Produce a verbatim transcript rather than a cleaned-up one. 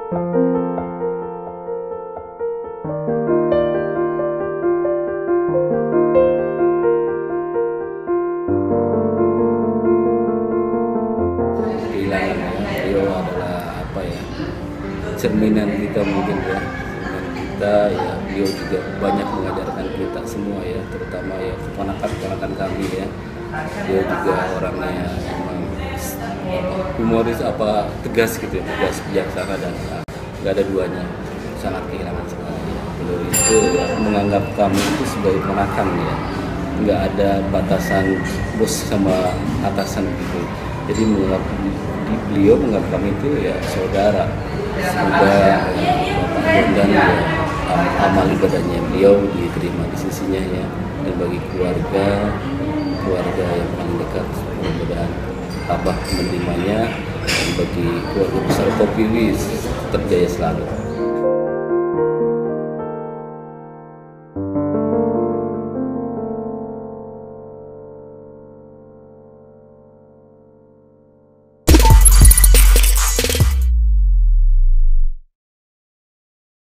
Kehilangannya beliau adalah apa ya, cerminan kita mungkin ya, cerminan kita ya. Beliau juga banyak mengajarkan kita semua ya, terutama ya keponakan-keponakan kami ya. Beliau juga orangnya memang humoris, apa tegas gitu ya, tegas, bijaksana, dan nggak ada duanya. Sangat kehilangan sekali ya. Beliau itu ya, menganggap kami itu sebagai ponakan ya, nggak ada batasan bos sama atasan gitu. Jadi menganggap beliau menganggap kami itu ya saudara. Semoga ya, Bapak Bondan ya, amal ibadahnya beliau diterima di sisinya ya, dan bagi keluarga keluarga yang paling dekat mudah-mudahan Abah menerimanya, dan bagi keluarga besar Kopi Wis terjaya selalu.